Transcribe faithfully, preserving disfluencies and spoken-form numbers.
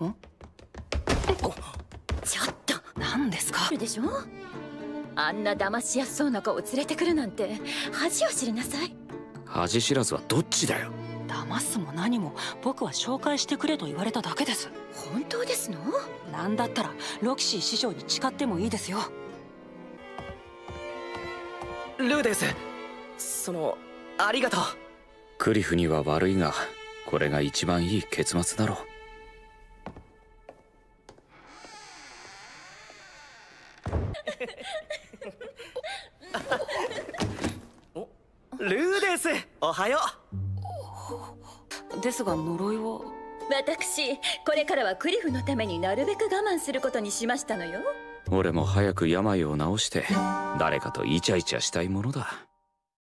ちょっと何ですか？ でしょ、あんな騙しやすそうな子を連れてくるなんて恥を知りなさい。 恥知らずはどっちだよ。 騙すも何も僕は紹介してくれと言われただけです。 本当ですの？ なんだったらロキシー師匠に誓ってもいいですよ。 ルーデンス、そのありがとう。 クリフには悪いがこれが一番いい結末だろう。 お、ルーデンス、おはよう。ですが呪いは。 私これからはクリフのためになるべく我慢することにしましたのよ。 俺も早く病を治して誰かとイチャイチャしたいものだ。